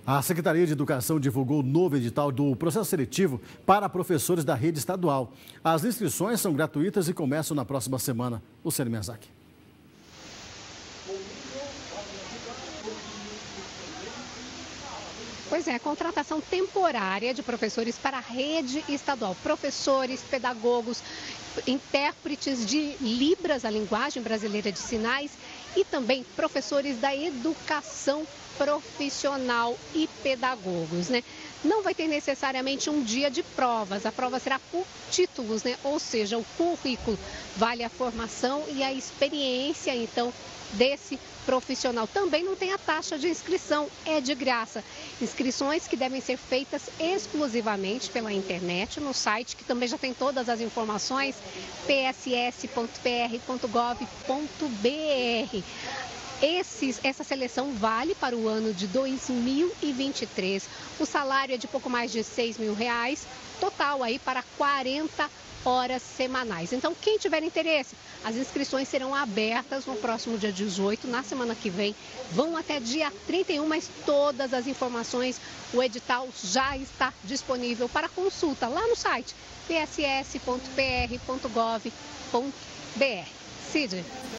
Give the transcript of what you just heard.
A Secretaria de Educação divulgou o novo edital do processo seletivo para professores da rede estadual. As inscrições são gratuitas e começam na próxima semana. Luciano Miyazaki. Pois é, contratação temporária de professores para a rede estadual. Professores, pedagogos, intérpretes de Libras, a linguagem brasileira de sinais, e também professores da educação profissional e pedagogos, né? Não vai ter necessariamente um dia de provas, a prova será por títulos, né? Ou seja, o currículo vale a formação e a experiência, então, desse profissional. Também não tem a taxa de inscrição, é de graça. Inscrições que devem ser feitas exclusivamente pela internet, no site, que também já tem todas as informações, pss.pr.gov.br. Essa seleção vale para o ano de 2023. O salário é de pouco mais de R$6.000, total aí para 40 horas semanais. Então, quem tiver interesse, as inscrições serão abertas no próximo dia 18, na semana que vem, vão até dia 31, mas todas as informações, o edital já está disponível para consulta lá no site pss.pr.gov.br. Cid.